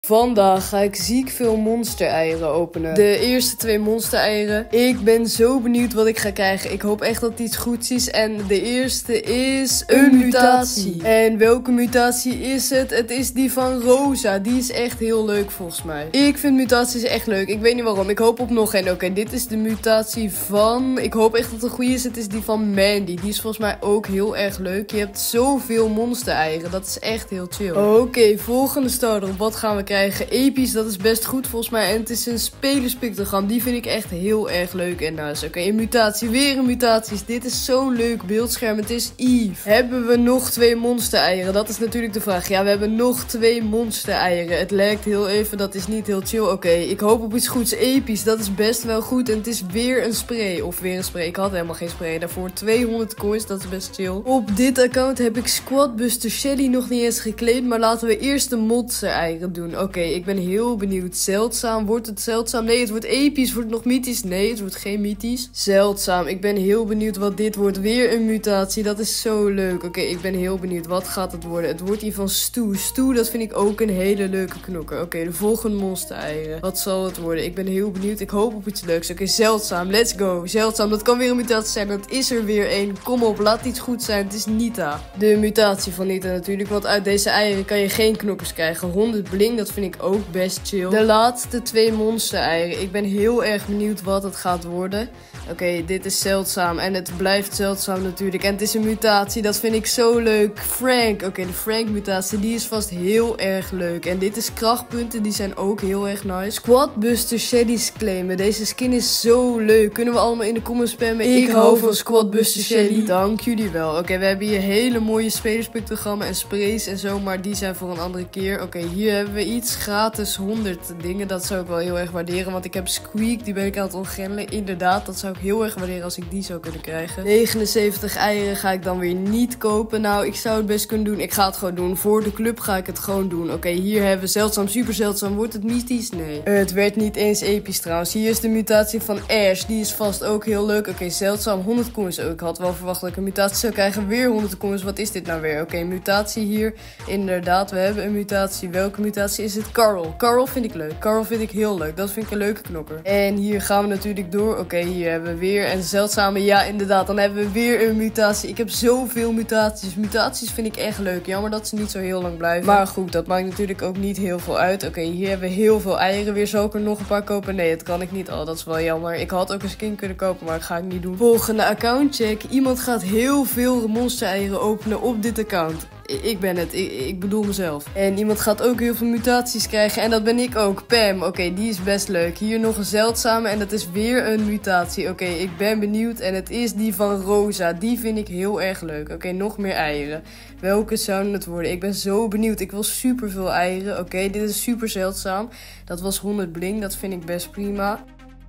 Vandaag ga ik ziek veel monster-eieren openen. De eerste 2 monster-eieren. Ik ben zo benieuwd wat ik ga krijgen. Ik hoop echt dat het iets goeds is. En de eerste is een mutatie. En welke mutatie is het? Het is die van Rosa. Die is echt heel leuk volgens mij. Ik vind mutaties echt leuk. Ik weet niet waarom. Ik hoop op nog één. Oké, dit is de mutatie van... Ik hoop echt dat het een goede is. Het is die van Mandy. Die is volgens mij ook heel erg leuk. Je hebt zoveel monster-eieren. Dat is echt heel chill. Oké, volgende starter. Wat gaan we krijgen? Episch, dat is best goed volgens mij. En het is een spelerspictogram. Die vind ik echt heel erg leuk en nice. Oké, een mutatie. Weer een mutatie. Dit is zo'n leuk beeldscherm. Het is Eve. Hebben we nog 2 monster-eieren? Dat is natuurlijk de vraag. Ja, we hebben nog 2 monster-eieren. Het lijkt heel even. Dat is niet heel chill. Oké, ik hoop op iets goeds. Episch, dat is best wel goed. En het is weer een spray. Of weer een spray. Ik had helemaal geen spray. Daarvoor 200 coins. Dat is best chill. Op dit account heb ik Squadbuster Shelly nog niet eens geclaimd. Maar laten we eerst de monster-eieren doen. Oké, ik ben heel benieuwd. Zeldzaam. Wordt het zeldzaam? Nee, het wordt episch. Wordt het nog mythisch? Nee, het wordt geen mythisch. Zeldzaam. Ik ben heel benieuwd wat dit wordt. Weer een mutatie. Dat is zo leuk. Oké, ik ben heel benieuwd. Wat gaat het worden? Het wordt die van Stu. Stu, dat vind ik ook een hele leuke knokker. Oké, de volgende monster-eieren. Wat zal het worden? Ik ben heel benieuwd. Ik hoop op iets leuks. Oké, zeldzaam. Let's go. Zeldzaam. Dat kan weer een mutatie zijn. Dat is er weer één. Kom op, laat iets goed zijn. Het is Nita. De mutatie van Nita natuurlijk. Want uit deze eieren kan je geen knokkers krijgen. 100 bling, dat vind ik ook best chill. De laatste 2 monster-eieren. Ik ben heel erg benieuwd wat het gaat worden. Oké, dit is zeldzaam. En het blijft zeldzaam natuurlijk. En het is een mutatie. Dat vind ik zo leuk. Frank. Oké, de Frank-mutatie. Die is vast heel erg leuk. En dit is krachtpunten. Die zijn ook heel erg nice. Squadbuster Shelly's claimen. Deze skin is zo leuk. Kunnen we allemaal in de comments spammen? Ik hou van Squadbuster Shelly. Dank jullie wel. Oké, we hebben hier hele mooie spelerspictogrammen en sprays en zo. Maar die zijn voor een andere keer. Oké, hier hebben we iets gratis 100 dingen. Dat zou ik wel heel erg waarderen. Want ik heb Squeak. Die ben ik aan het ontgrendelen. Inderdaad, dat zou ik heel erg waarderen als ik die zou kunnen krijgen. 79 eieren ga ik dan weer niet kopen. Nou, ik zou het best kunnen doen. Ik ga het gewoon doen. Voor de club ga ik het gewoon doen. Oké, hier hebben we zeldzaam, super zeldzaam. Wordt het mythisch? Nee. Het werd niet eens episch trouwens. Hier is de mutatie van Ash. Die is vast ook heel leuk. Oké, zeldzaam 100 coins. Oh, ik had wel verwacht dat ik een mutatie zou krijgen. Weer 100 coins. Wat is dit nou weer? Oké, mutatie hier. Inderdaad, we hebben een mutatie. Welke mutatie is het? Carl. Carl vind ik leuk. Carl vind ik heel leuk. Dat vind ik een leuke knokker. En hier gaan we natuurlijk door. Oké, hier hebben we weer een zeldzame. Ja, inderdaad. Dan hebben we weer een mutatie. Ik heb zoveel mutaties. Mutaties vind ik echt leuk. Jammer dat ze niet zo heel lang blijven. Maar goed, dat maakt natuurlijk ook niet heel veel uit. Oké, hier hebben we heel veel eieren weer. Zal ik er nog een paar kopen? Nee, dat kan ik niet. Oh, dat is wel jammer. Ik had ook een skin kunnen kopen, maar dat ga ik niet doen. Volgende accountcheck. Iemand gaat heel veel monster-eieren openen op dit account. Ik ben het. Ik bedoel mezelf. En iemand gaat ook heel veel mutaties krijgen. En dat ben ik ook. Pam. Oké, die is best leuk. Hier nog een zeldzame. En dat is weer een mutatie. Oké, ik ben benieuwd. En het is die van Rosa. Die vind ik heel erg leuk. Oké, nog meer eieren. Welke zouden het worden? Ik ben zo benieuwd. Ik wil super veel eieren. Oké, dit is super zeldzaam. Dat was 100 bling. Dat vind ik best prima.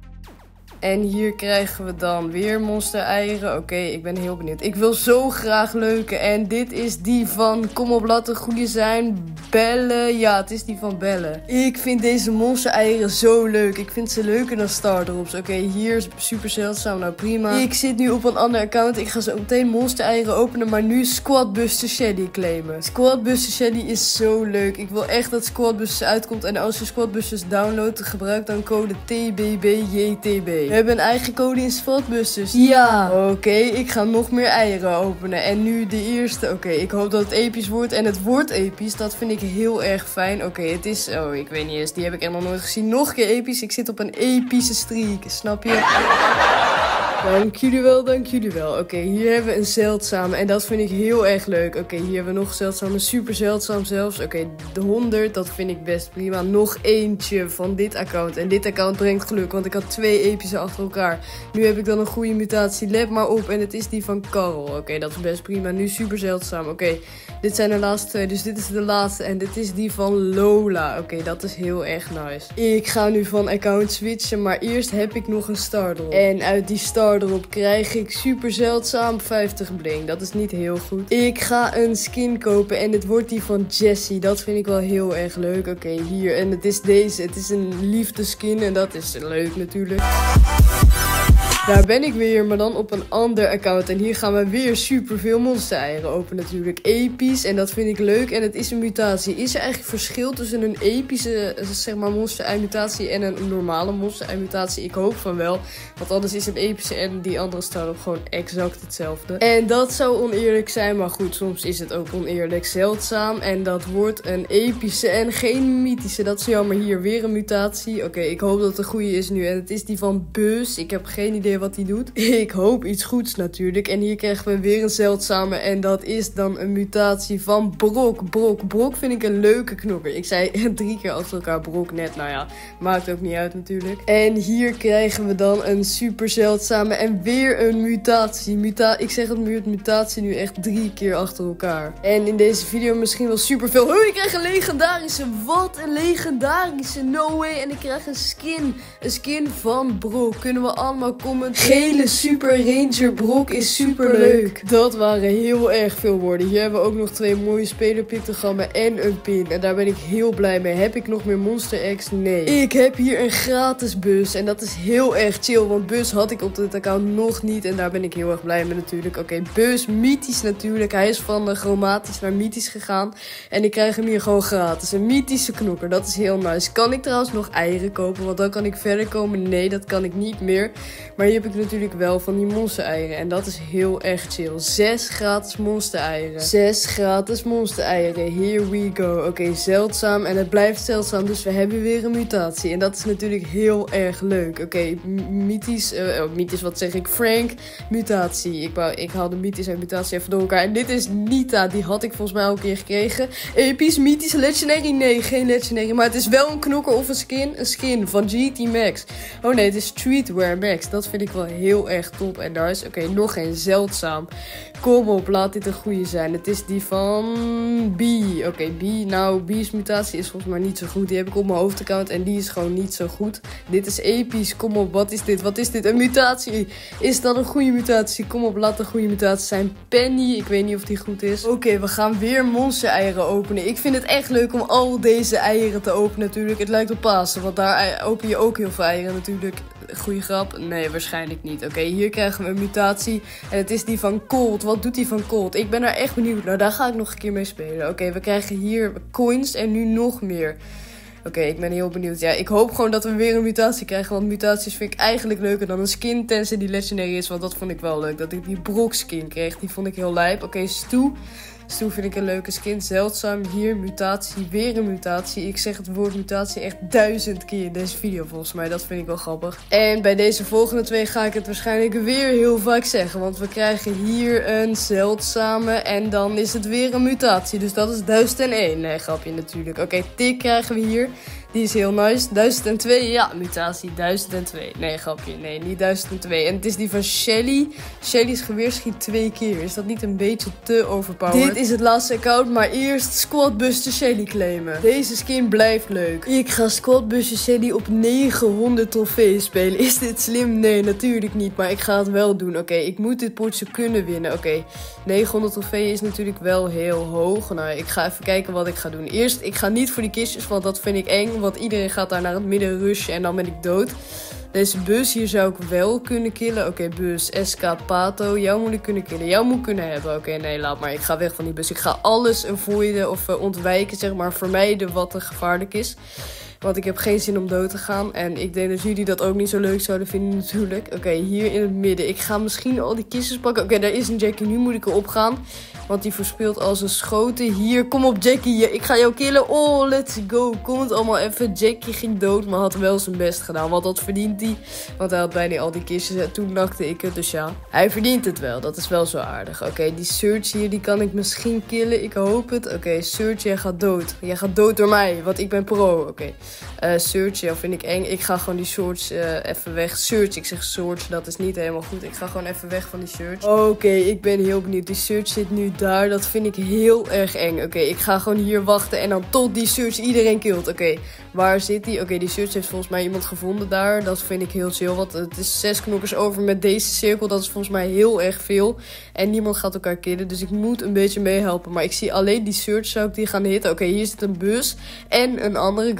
En hier krijgen we dan weer monster-eieren. Oké, ik ben heel benieuwd. Ik wil zo graag leuke. En dit is die van... Kom op, laat een goede zijn. Bellen. Ja, het is die van Bellen. Ik vind deze monster-eieren zo leuk. Ik vind ze leuker dan Stardrops. Oké, hier super zeldzaam. Nou, prima. Ik zit nu op een ander account. Ik ga zo meteen monster-eieren openen. Maar nu Squadbuster Shelly claimen. Squadbuster Shelly is zo leuk. Ik wil echt dat Squadbusters uitkomt. En als je Squadbusters downloadt, gebruik dan code TBBJTB. We hebben een eigen code in Squadbusters. Ja. Oké, ik ga nog meer eieren openen. En nu de eerste. Oké, ik hoop dat het episch wordt. En het wordt episch. Dat vind ik heel erg fijn. Oké, het is... Oh, ik weet niet eens. Die heb ik echt nog nooit gezien. Nog een keer episch. Ik zit op een epische streak. Snap je? Dank jullie wel, dank jullie wel. Oké, hier hebben we een zeldzame en dat vind ik heel erg leuk. Oké, hier hebben we nog zeldzame, super zeldzaam zelfs. Oké, de 100, dat vind ik best prima. Nog eentje van dit account. En dit account brengt geluk, want ik had 2 epische achter elkaar. Nu heb ik dan een goede mutatie, let maar op. En het is die van Carl. Oké, dat is best prima. Nu super zeldzaam. Oké, dit zijn de laatste 2, dus dit is de laatste. En dit is die van Lola. Oké, dat is heel erg nice. Ik ga nu van account switchen, maar eerst heb ik nog een stardrop. En uit die stardrop krijg ik super zeldzaam 50 bling. Dat is niet heel goed. Ik ga een skin kopen en het wordt die van Jessie. Dat vind ik wel heel erg leuk. Oké, hier. En het is deze. Het is een liefdeskin en dat is leuk natuurlijk. Daar ben ik weer, maar dan op een ander account. En hier gaan we weer superveel monster-eieren openen natuurlijk. Episch, en dat vind ik leuk. En het is een mutatie. Is er eigenlijk verschil tussen een epische, zeg maar, monster-ei-mutatie en een normale monster-ei-mutatie? Ik hoop van wel. Want anders is een epische en die andere start-up gewoon exact hetzelfde. En dat zou oneerlijk zijn, maar goed, soms is het ook oneerlijk. Zeldzaam, en dat wordt een epische en geen mythische. Dat is jammer. Hier weer een mutatie. Oké, ik hoop dat het een goede is nu. En het is die van Buzz. Ik heb geen idee wat hij doet. Ik hoop iets goeds natuurlijk. En hier krijgen we weer een zeldzame. En dat is dan een mutatie van Brok. Brok vind ik een leuke knokker. Ik zei 3 keer achter elkaar Brok net. Nou ja, maakt ook niet uit natuurlijk. En hier krijgen we dan een super zeldzame. En weer een mutatie. Ik zeg het mutatie nu echt 3 keer achter elkaar. En in deze video misschien wel super veel. Oh, ik krijg een legendarische. Wat een legendarische. No way. En ik krijg een skin. Een skin van Brok. Kunnen we allemaal commenten? Gele Super Ranger Brok is super leuk. Dat waren heel erg veel woorden. Hier hebben we ook nog 2 mooie spelerpictogrammen en een pin. En daar ben ik heel blij mee. Heb ik nog meer Monster Eggs? Nee. Ik heb hier een gratis bus. En dat is heel erg chill. Want bus had ik op dit account nog niet. En daar ben ik heel erg blij mee natuurlijk. Oké, bus mythisch natuurlijk. Hij is van chromatisch naar mythisch gegaan. En ik krijg hem hier gewoon gratis. Een mythische knokker. Dat is heel nice. Kan ik trouwens nog eieren kopen? Want dan kan ik verder komen. Nee, dat kan ik niet meer. Maar hier heb ik natuurlijk wel van die monster-eieren. En dat is heel erg chill. 6 gratis monster-eieren. 6 gratis monster-eieren. Here we go. Oké, zeldzaam. En het blijft zeldzaam. Dus we hebben weer een mutatie. En dat is natuurlijk heel erg leuk. Oké, mythisch. Mythisch, wat zeg ik? Frank. Mutatie. Ik haal de mythisch en mutatie even door elkaar. En dit is Nita. Die had ik volgens mij al een keer gekregen. Episch, mythisch, legendary. Nee, geen legendary. Maar het is wel een knokker of een skin. Een skin van GT Max. Oh nee, het is Streetwear Max. Dat vind ik wel heel erg top en nice. Oké, nog een zeldzaam. Kom op, laat dit een goede zijn. Het is die van B. Oké, B. Nou, B's mutatie is volgens mij niet zo goed. Die heb ik op mijn hoofdaccount en die is gewoon niet zo goed. Dit is episch. Kom op, wat is dit? Wat is dit? Een mutatie. Is dat een goede mutatie? Kom op, laat een goede mutatie zijn. Penny. Ik weet niet of die goed is. Oké, we gaan weer monster-eieren openen. Ik vind het echt leuk om al deze eieren te openen natuurlijk. Het lijkt op Pasen, want daar open je ook heel veel eieren natuurlijk. Goeie grap? Nee, waarschijnlijk niet. Oké, hier krijgen we een mutatie. En het is die van Colt. Wat doet die van Colt? Ik ben daar echt benieuwd naar. Daar ga ik nog een keer mee spelen. Oké, we krijgen hier coins en nu nog meer. Oké, ik ben heel benieuwd. Ja, ik hoop gewoon dat we weer een mutatie krijgen. Want mutaties vind ik eigenlijk leuker dan een skin. Tenzij die legendary is. Want dat vond ik wel leuk. Dat ik die Brok skin kreeg. Die vond ik heel lijp. Oké, Stu. Stu vind ik een leuke skin. Zeldzaam. Hier mutatie. Weer een mutatie. Ik zeg het woord mutatie echt 1000 keer in deze video volgens mij. Dat vind ik wel grappig. En bij deze volgende 2 ga ik het waarschijnlijk weer heel vaak zeggen. Want we krijgen hier een zeldzame. En dan is het weer een mutatie. Dus dat is 1001. Nee, grapje natuurlijk. Oké, tik krijgen we hier. Die is heel nice. 1002. Ja, mutatie. 1002. Nee, grapje. Nee, niet 1002. En het is die van Shelly. Shelly's geweer schiet 2 keer. Is dat niet een beetje te overpowered? Dit is het laatste account. Maar eerst Squadbuster Shelly claimen. Deze skin blijft leuk. Ik ga Squadbuster Shelly op 900 trofeeën spelen. Is dit slim? Nee, natuurlijk niet. Maar ik ga het wel doen. Oké, ik moet dit potje kunnen winnen. Oké, 900 trofeeën is natuurlijk wel heel hoog. Nou, ik ga even kijken wat ik ga doen. Eerst, ik ga niet voor die kistjes, want dat vind ik eng. Want iedereen gaat daar naar het midden rushen en dan ben ik dood. Deze bus hier zou ik wel kunnen killen. Oké, bus, SK, Pato. Jou moet ik kunnen killen. Jou moet ik kunnen hebben. Oké, nee, laat maar. Ik ga weg van die bus. Ik ga alles avoiden of ontwijken, zeg maar. Vermijden wat er gevaarlijk is. Want ik heb geen zin om dood te gaan. En ik denk dat jullie dat ook niet zo leuk zouden vinden natuurlijk. Oké, hier in het midden. Ik ga misschien al die kistjes pakken. Oké, daar is een Jackie. Nu moet ik erop gaan. Want die verspeelt als een schoten. Hier, kom op Jackie. Ik ga jou killen. Oh, let's go. Kom het allemaal even. Jackie ging dood, maar had wel zijn best gedaan. Want dat verdient hij. Want hij had bijna al die kistjes. En toen nakte ik het. Dus ja, hij verdient het wel. Dat is wel zo aardig. Oké, die Surge hier, die kan ik misschien killen. Ik hoop het. Oké, Surge, jij gaat dood. Jij gaat dood door mij, want ik ben pro. Oké. Surge, ja, vind ik eng. Ik ga gewoon die Surge even weg. Surge, ik zeg Surge, dat is niet helemaal goed. Ik ga gewoon even weg van die Surge. Oké, ik ben heel benieuwd. Die Surge zit nu daar. Dat vind ik heel erg eng. Oké, ik ga gewoon hier wachten en dan tot die Surge iedereen killt. Oké, waar zit die? Oké, die Surge heeft volgens mij iemand gevonden daar. Dat vind ik heel chill, want het is 6 knokkers over met deze cirkel. Dat is volgens mij heel erg veel. En niemand gaat elkaar killen, dus ik moet een beetje meehelpen. Maar ik zie alleen die Surge, zou ik die gaan hitten. Oké, hier zit een bus en een andere guy. Oké,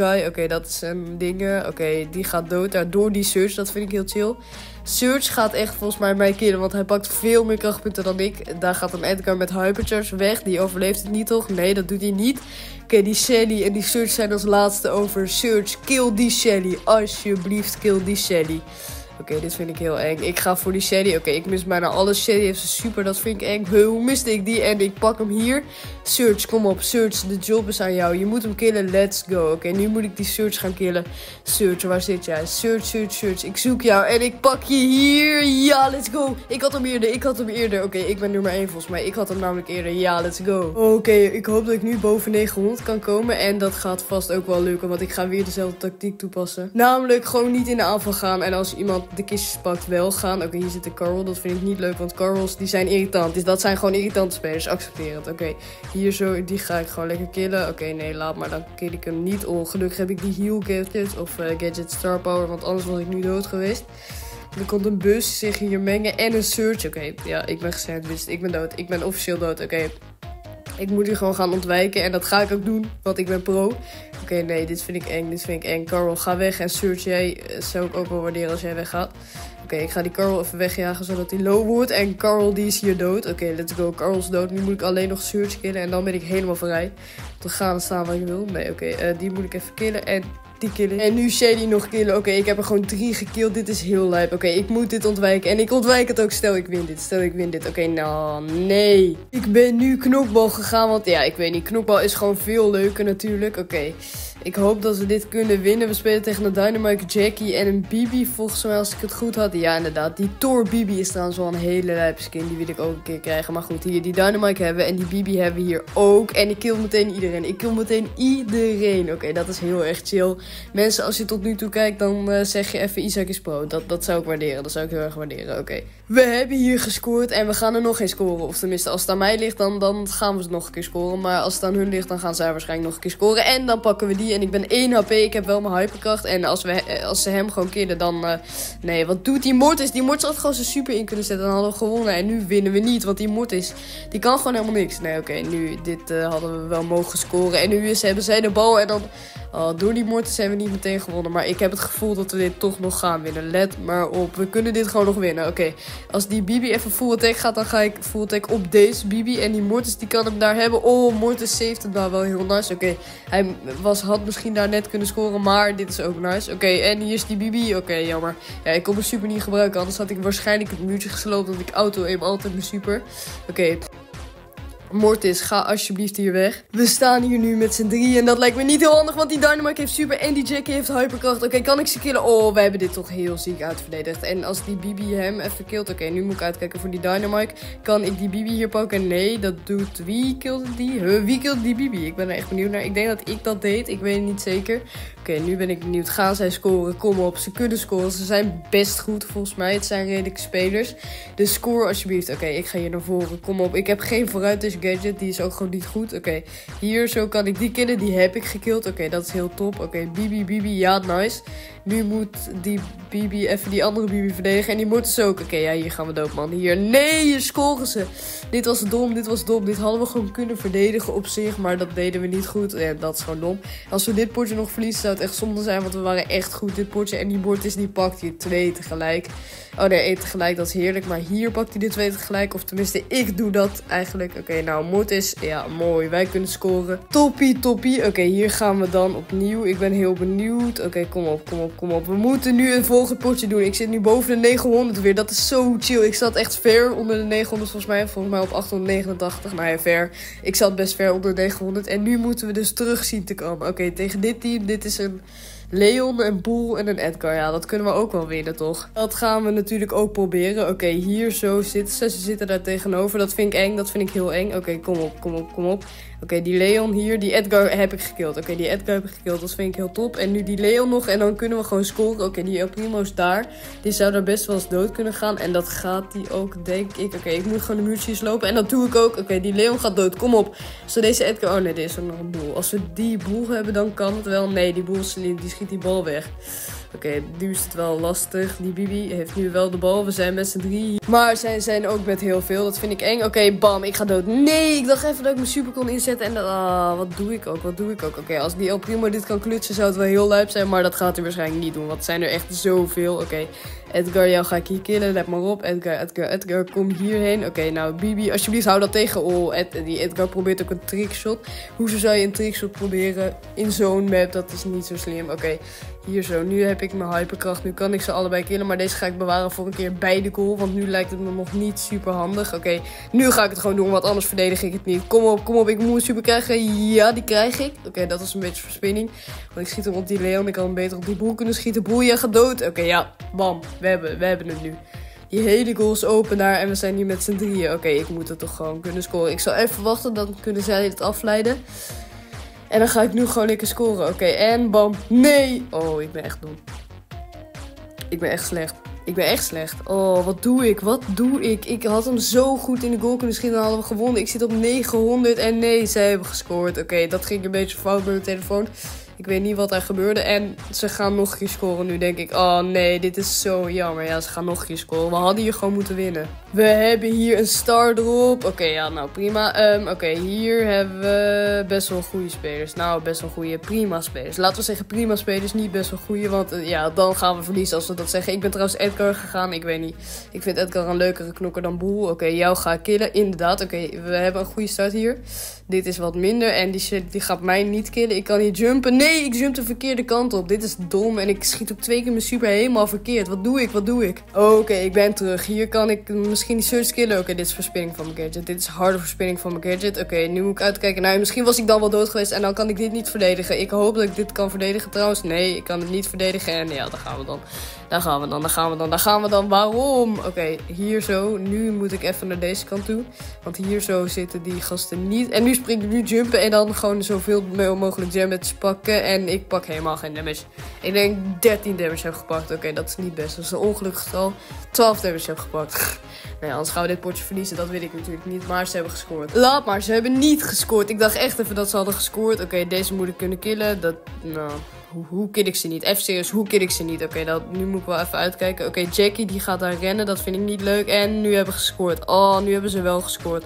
Oké, dat is een ding. Oké, die gaat dood door die Surge. Dat vind ik heel chill. Surge gaat echt volgens mij mij killen, want hij pakt veel meer krachtpunten dan ik. Daar gaat een Edgar met Hypercharge weg. Die overleeft het niet, toch? Nee, dat doet hij niet. Oké, die Shelly en die Surge zijn als laatste over. Surge, kill die Shelly. Alsjeblieft, kill die Shelly. Oké, dit vind ik heel eng. Ik ga voor die Shelly. Oké, ik mis bijna alles. Shelly heeft ze super, dat vind ik eng. Hoe miste ik die? En ik pak hem hier. Surge, kom op. Surge, de job is aan jou. Je moet hem killen. Let's go. Oké, nu moet ik die Surge gaan killen. Surge, waar zit jij? Surge. Ik zoek jou en ik pak je hier. Ja, let's go. Ik had hem eerder. Oké, ik ben nummer 1 volgens mij. Ik had hem namelijk eerder. Ja, let's go. Oké, ik hoop dat ik nu boven 900 kan komen. En dat gaat vast ook wel lukken, want ik ga weer dezelfde tactiek toepassen. Namelijk gewoon niet in de aanval gaan. En als iemand de kistjes pakt, wel gaan. Oké, hier zit de Carl. Dat vind ik niet leuk, want Carls die zijn irritant. Dus dat zijn gewoon irritante spelers. Accepteer het. Oké, hier zo, die ga ik gewoon lekker killen. Oké, nee, laat maar. Dan kill ik hem niet. Oh, gelukkig heb ik die heal gadget of gadget star power, want anders was ik nu dood geweest. Er komt een bus zich hier mengen en een Surge. Oké, ja, ik ben gesandwiched. Ik ben dood. Ik ben officieel dood. Oké. Ik moet hier gewoon gaan ontwijken en dat ga ik ook doen, want ik ben pro. Oké, nee, dit vind ik eng. Carl, ga weg en Surge, jij zou ik ook wel waarderen als jij weggaat. Oké, ik ga die Carl even wegjagen zodat hij low wordt. En Carl die is hier dood. Oké, let's go. Carl is dood. Nu moet ik alleen nog Surge killen en dan ben ik helemaal vrij. Te gaan staan waar ik wil. Nee, oké, die moet ik even killen en die killen. En nu Shady nog killen. Oké, ik heb er gewoon 3 gekilld. Dit is heel lijp. Oké, ik moet dit ontwijken. En ik ontwijk het ook. Stel ik win dit. Oké, nou, nee. Ik ben nu knokbal gegaan. Want ja, ik weet niet. Knokbal is gewoon veel leuker natuurlijk. Oké. Ik hoop dat we dit kunnen winnen. We spelen tegen een Dynamite, Jackie en een Bibi. Volgens mij, als ik het goed had. Ja, inderdaad. Die Thor Bibi is trouwens wel een hele lijpe skin. Die wil ik ook een keer krijgen. Maar goed, hier die Dynamite hebben we. En die Bibi hebben we hier ook. En ik kill meteen iedereen. Oké, dat is heel erg chill. Mensen, als je tot nu toe kijkt, dan zeg je even Isaac is pro. Dat zou ik waarderen. Dat zou ik heel erg waarderen. Oké. We hebben hier gescoord en we gaan er nog geen scoren. Of tenminste, als het aan mij ligt, dan gaan we het nog een keer scoren. Maar als het aan hun ligt, dan gaan zij waarschijnlijk nog een keer scoren. En dan pakken we die. En ik ben 1 HP. Ik heb wel mijn hyperkracht. En als ze hem gewoon killen, dan... nee, wat doet die Mortis? Die Mortis had gewoon zijn super in kunnen zetten. Dan hadden we gewonnen. En nu winnen we niet. Want die Mortis, die kan gewoon helemaal niks. Nee, oké. Nu, dit hadden we wel mogen scoren. En nu hebben zij de bal. En dan... door die Mortis hebben we niet meteen gewonnen. Maar ik heb het gevoel dat we dit toch nog gaan winnen. Let maar op. We kunnen dit gewoon nog winnen. Oké. Als die Bibi even full attack gaat, dan ga ik full attack op deze Bibi. En die Mortis, die kan hem daar hebben. Oh, Mortis saved hem daar wel heel nice. Oké. Hij had misschien daar net kunnen scoren. Maar dit is ook nice. Oké. En hier is die Bibi. Oké, jammer. Ja, ik kon mijn super niet gebruiken. Anders had ik waarschijnlijk het muurtje gesloopt. Want ik auto-aim altijd mijn super. Oké. Mortis, ga alsjeblieft hier weg. We staan hier nu met z'n 3 en dat lijkt me niet heel handig, want die Dynamite heeft super en die Jackie heeft hyperkracht. Oké, kan ik ze killen? Oh, wij hebben dit toch heel ziek uitverdedigd. En als die Bibi hem even killt, oké, nu moet ik uitkijken voor die Dynamite. Kan ik die Bibi hier pakken? Nee, dat doet... Wie kilde die? Wie kilde die Bibi? Ik ben er echt benieuwd naar. Ik denk dat ik dat deed, ik weet het niet zeker. Oké, nu ben ik benieuwd. Gaan zij scoren? Kom op, ze kunnen scoren. Ze zijn best goed volgens mij. Het zijn redelijke spelers. Dus score alsjeblieft. Oké, ik ga hier naar voren. Kom op, ik heb geen vooruit dus gadget. Die is ook gewoon niet goed. Oké, hier zo kan ik die killen. Die heb ik gekild. Oké, dat is heel top. Oké, Bibi. Ja, nice. Nu moet die Bibi even die andere Bibi verdedigen. En die Mortis ook. Oké, ja, hier gaan we dood, man. Hier. Nee, hier scoren ze. Dit was dom. Dit hadden we gewoon kunnen verdedigen op zich. Maar dat deden we niet goed. En dat is gewoon dom. Als we dit potje nog verliezen, zou het echt zonde zijn. Want we waren echt goed dit potje. En die Mortis, die pakt hier 2 tegelijk. Oh nee, 1 tegelijk, dat is heerlijk. Maar hier pakt hij de 2 tegelijk. Of tenminste, ik doe dat eigenlijk. Oké, nou, Mortis, ja, mooi. Wij kunnen scoren. Toppie. Oké, hier gaan we dan opnieuw. Ik ben heel benieuwd. Oké, kom op. We moeten nu een volgend potje doen. Ik zit nu boven de 900 weer. Dat is zo chill. Ik zat echt ver onder de 900 volgens mij op 889. Nou ja, ver. Ik zat best ver onder de 900. En nu moeten we dus terug zien te komen. Oké, tegen dit team. Dit is een... Leon, een Boel en een Edgar. Ja, dat kunnen we ook wel winnen, toch? Dat gaan we natuurlijk ook proberen. Oké, hier zo zitten ze. Ze zitten daar tegenover. Dat vind ik eng. Dat vind ik heel eng. Oké, kom op. Oké, die Leon hier. Die Edgar heb ik gekild. Oké, die Edgar heb ik gekild. Dat vind ik heel top. En nu die Leon nog. En dan kunnen we gewoon scoren. Oké, die El Primo is daar. Die zou daar best wel eens dood kunnen gaan. En dat gaat die ook, denk ik. Oké, ik moet gewoon de muurtjes lopen. En dat doe ik ook. Oké, die Leon gaat dood. Kom op. Als we deze Edgar... Oh nee, dit is ook nog een Boel. Als we die Boel hebben, dan kan het wel. Nee, die Boel die schiet schiet die bal weg. Oké, nu is het wel lastig. Die Bibi heeft nu wel de bal. We zijn met z'n 3. Maar zij zijn ook met heel veel. Dat vind ik eng. Oké, bam. Ik ga dood. Nee, ik dacht even dat ik mijn super kon inzetten. En wat doe ik ook? Wat doe ik ook? Oké, als die El Primo dit kan klutsen, zou het wel heel lijp zijn. Maar dat gaat hij waarschijnlijk niet doen. Want het zijn er echt zoveel. Oké, Edgar, jou ga ik hier killen. Let maar op. Edgar, kom hierheen. Oké, nou, Bibi, alsjeblieft, hou dat tegen. Oh, die Edgar probeert ook een trickshot. Hoezo zou je een trickshot proberen in zo'n map? Dat is niet zo slim. Oké, hier zo. Nu heb ik mijn hyperkracht. Nu kan ik ze allebei killen. Maar deze ga ik bewaren voor een keer bij de goal. Want nu lijkt het me nog niet super handig. Oké, nu ga ik het gewoon doen. Want anders verdedig ik het niet. Kom op. Ik moet een super krijgen. Ja, die krijg ik. Oké, dat was een beetje verspinning. Want ik schiet hem op die Leon. Ik had hem beter op die boel kunnen schieten. Boel, jij gaat dood. Oké, ja. Bam. We hebben het nu. Die hele goal is open daar. En we zijn hier met z'n 3. Oké, ik moet het toch gewoon kunnen scoren. Ik zal even wachten. Dan kunnen zij het afleiden. En dan ga ik nu gewoon lekker scoren. Oké, en bam. Nee. Oh, ik ben echt dom. Ik ben echt slecht. Oh, wat doe ik? Ik had hem zo goed in de goal kunnen schieten. Dan hadden we gewonnen. Ik zit op 900 en nee, zij hebben gescoord. Oké, dat ging een beetje fout met mijn telefoon. Ik weet niet wat er gebeurde. En ze gaan nog een keer scoren nu, denk ik. Oh nee, dit is zo jammer. Ja, ze gaan nog een keer scoren. We hadden hier gewoon moeten winnen. We hebben hier een star erop. Oké, ja, nou prima. Oké, hier hebben we best wel goede spelers. Nou, best wel goede prima spelers. Laten we zeggen prima spelers, niet best wel goede. Want ja, dan gaan we verliezen als we dat zeggen. Ik ben trouwens Edgar gegaan. Ik weet niet. Ik vind Edgar een leukere knokker dan Boel. Oké, jou ga ik killen. Inderdaad. Oké, we hebben een goede start hier. Dit is wat minder. En die gaat mij niet killen. Ik kan hier jumpen. Nee, ik jump de verkeerde kant op. Dit is dom. En ik schiet ook 2 keer mijn super helemaal verkeerd. Wat doe ik? Oké, ik ben terug. Hier kan ik misschien die search killen. Oké, dit is verspinning van mijn gadget. Dit is harde verspinning van mijn gadget. Oké, nu moet ik uitkijken. Nou, misschien was ik dan wel dood geweest. En dan kan ik dit niet verdedigen. Ik hoop dat ik dit kan verdedigen trouwens. Nee, ik kan het niet verdedigen. En ja, daar gaan we dan. Daar gaan we dan. Waarom? Oké, hier zo. Nu moet ik even naar deze kant toe. Want hier zo zitten die gasten niet. En nu spring ik nu jumpen en dan gewoon zoveel mogelijk damage pakken. En ik pak helemaal geen damage. Ik denk 13 damage heb gepakt. Oké, dat is niet best. Dat is een ongelukkig getal. 12 damage heb gepakt. Nou ja, anders gaan we dit potje verliezen. Dat weet ik natuurlijk niet. Maar ze hebben gescoord. Laat maar, ze hebben niet gescoord. Ik dacht echt even dat ze hadden gescoord. Oké, deze moet ik kunnen killen. Hoe kill ik ze niet? Even serieus, hoe kill ik ze niet? Oké, nu moet ik wel even uitkijken. Oké, Jackie die gaat daar rennen. Dat vind ik niet leuk. En nu hebben we gescoord. Oh, nu hebben ze wel gescoord.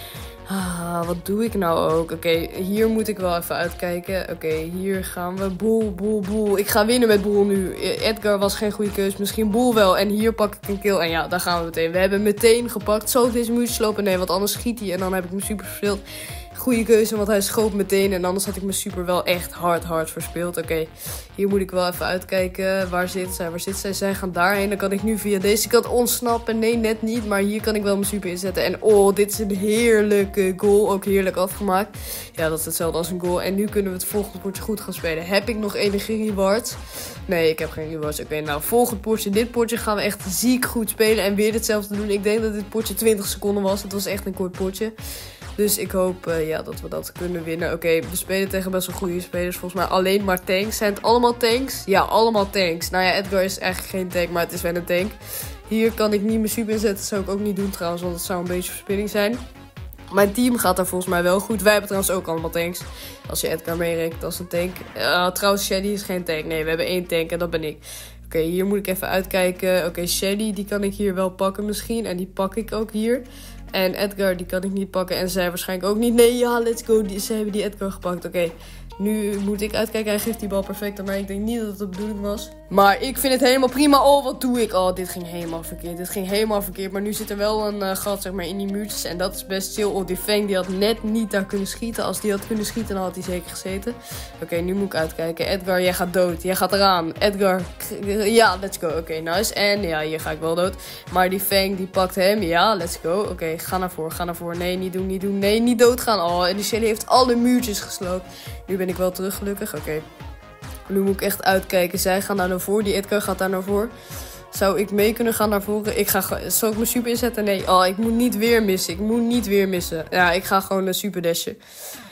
Wat doe ik nou ook? Oké, hier moet ik wel even uitkijken. Oké, hier gaan we. Boel. Ik ga winnen met Boel nu. Edgar was geen goede keus. Misschien Boel wel. En hier pak ik een kill. En ja, daar gaan we meteen. We hebben meteen gepakt. Zal ik deze muurtjes lopen? Nee, want anders schiet hij. En dan heb ik me super verspeeld. Goede keuze, want hij schoot meteen. En anders had ik mijn super wel echt hard verspeeld. Oké, hier moet ik wel even uitkijken. Waar zit zij? Zij gaan daarheen. Dan kan ik nu via deze kant ontsnappen. Nee, net niet. Maar hier kan ik wel mijn super inzetten. En oh, dit is een heerlijke goal. Ook heerlijk afgemaakt. Ja, dat is hetzelfde als een goal. En nu kunnen we het volgende potje goed gaan spelen. Heb ik nog enige rewards? Nee, ik heb geen rewards. Oké, nou, volgend potje. Dit potje gaan we echt ziek goed spelen. En weer hetzelfde doen. Ik denk dat dit potje 20 seconden was. Het was echt een kort potje. Dus ik hoop dat we dat kunnen winnen. Oké, we spelen tegen best wel goede spelers. Volgens mij alleen maar tanks. Zijn het allemaal tanks? Ja, allemaal tanks. Nou ja, Edgar is eigenlijk geen tank, maar het is wel een tank. Hier kan ik niet mijn super inzetten. Dat zou ik ook niet doen trouwens, want het zou een beetje verspilling zijn. Mijn team gaat daar volgens mij wel goed. Wij hebben trouwens ook allemaal tanks. Als je Edgar meerekent als een tank. Trouwens, Shelly is geen tank. Nee, we hebben 1 tank en dat ben ik. Oké, hier moet ik even uitkijken. Oké, Shelly, die kan ik hier wel pakken misschien. En die pak ik ook hier. En Edgar, die kan ik niet pakken. En zij waarschijnlijk ook niet. Nee, ja, let's go. Ze hebben die Edgar gepakt. Oké, nu moet ik uitkijken. Hij geeft die bal perfect aan mij. Ik denk niet dat het de bedoeling was. Maar ik vind het helemaal prima. Oh, wat doe ik? Oh, dit ging helemaal verkeerd. Maar nu zit er wel een gat, zeg maar, in die muurtjes. En dat is best chill. Oh, die Fang, die had net niet daar kunnen schieten. Als die had kunnen schieten, dan had hij zeker gezeten. Oké, nu moet ik uitkijken. Edgar, jij gaat dood. Jij gaat eraan. Edgar, ja, let's go. Oké, nice. En ja, hier ga ik wel dood. Maar die Fang, die pakt hem. Ja, let's go. Oké, ga naar voren. Nee, niet doen. Nee, niet doodgaan. Oh, en die Shelly heeft alle muurtjes gesloopt. Nu ben ik wel terug, gelukkig. Oké. Nu moet ik echt uitkijken. Zij gaan daar naar voren. Die Edgar gaat daar naar voren. Zou ik mee kunnen gaan naar voren? Zal ik mijn super inzetten? Nee. Oh, ik moet niet weer missen. Ja, ik ga gewoon een super dashen.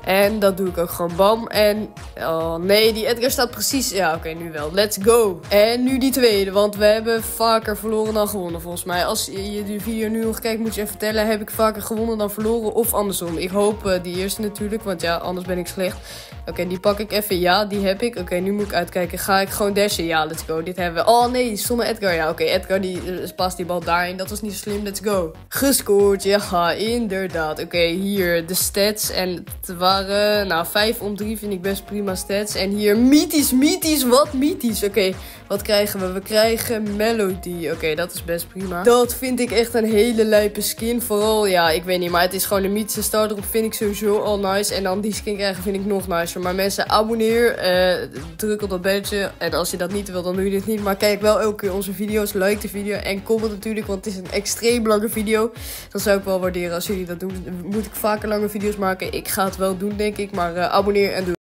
En dat doe ik ook gewoon bam. En oh nee, die Edgar staat precies. Ja, oké, nu wel. Let's go. En nu die tweede, want we hebben vaker verloren dan gewonnen volgens mij. Als je die video nu nog kijkt, moet je even vertellen. Heb ik vaker gewonnen dan verloren of andersom? Ik hoop die eerste natuurlijk, want ja, anders ben ik slecht. Oké, die pak ik even. Ja, die heb ik. Oké, nu moet ik uitkijken. Ga ik gewoon dashen? Ja, let's go. Dit hebben we. Oh nee, die stomme Edgar. Ja, oké, Edgar die past die bal daarin. Dat was niet zo slim. Let's go. Gescoord. Ja, inderdaad. Oké, hier de stats. En het waren, nou, 5 om 3 vind ik best prima stats. En hier mythisch. Wat mythisch? Oké, wat krijgen we? We krijgen Melody. Oké, dat is best prima. Dat vind ik echt een hele lijpe skin. Vooral, ja, ik weet niet, maar het is gewoon een mythische starter op. Vind ik sowieso al nice. En dan die skin krijgen vind ik nog nicer. Maar mensen, abonneer, druk op dat belletje. En als je dat niet wil, dan doe je dit niet. Maar kijk wel elke keer onze video's, like de video en comment natuurlijk, want het is een extreem lange video. Dat zou ik wel waarderen als jullie dat doen. Moet ik vaker lange video's maken? Ik ga het wel doen, denk ik. Maar abonneer en doe.